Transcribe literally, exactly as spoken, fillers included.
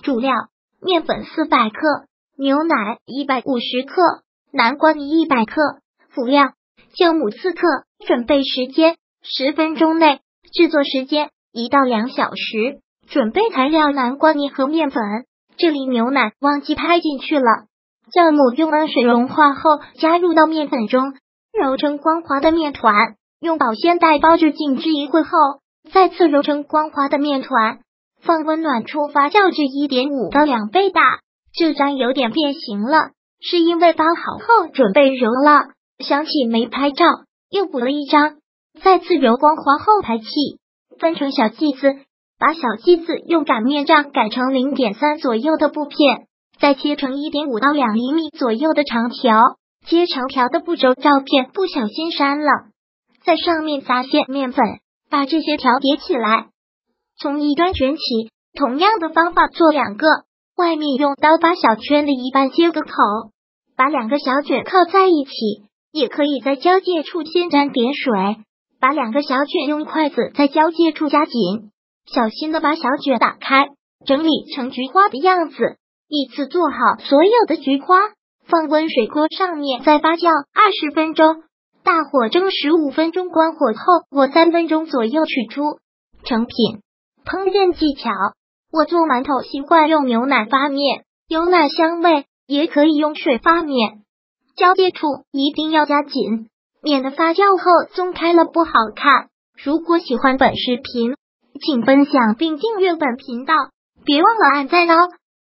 主料：面粉四百克，牛奶一百五十克，南瓜泥一百克。辅料：酵母四克。准备时间：十分钟内。制作时间：一到两小时。准备材料：南瓜泥和面粉。这里牛奶忘记拍进去了。酵母用温水融化后加入到面粉中，揉成光滑的面团，用保鲜袋包着静置一会后，再次揉成光滑的面团，放温暖处发酵至 一点五 到两倍大。这张有点变形了，是因为包好后准备揉了，想起没拍照，又补了一张。再次揉光滑后排气，分成小剂子，把小剂子用擀面杖擀成 零点三 左右的布片，再切成 一点五 到两厘米左右的长条。切长条的步骤照片不小心删了，在上面撒些面粉，把这些条叠起来，从一端卷起。同样的方法做两个，外面用刀把小圈的一半切个口，把两个小卷靠在一起，也可以在交界处先沾点水，把两个小卷用筷子在交界处夹紧，小心的把小卷打开，整理成菊花的样子。依次做好所有的菊花，放温水锅上面再发酵二十分钟，大火蒸十五分钟，关火后或三分钟左右取出。成品。烹饪技巧：我做馒头习惯用牛奶发面，有奶香味，也可以用水发面。交界处一定要夹紧，免得发酵后松开了不好看。如果喜欢本视频，请分享并订阅本频道，别忘了按赞哦。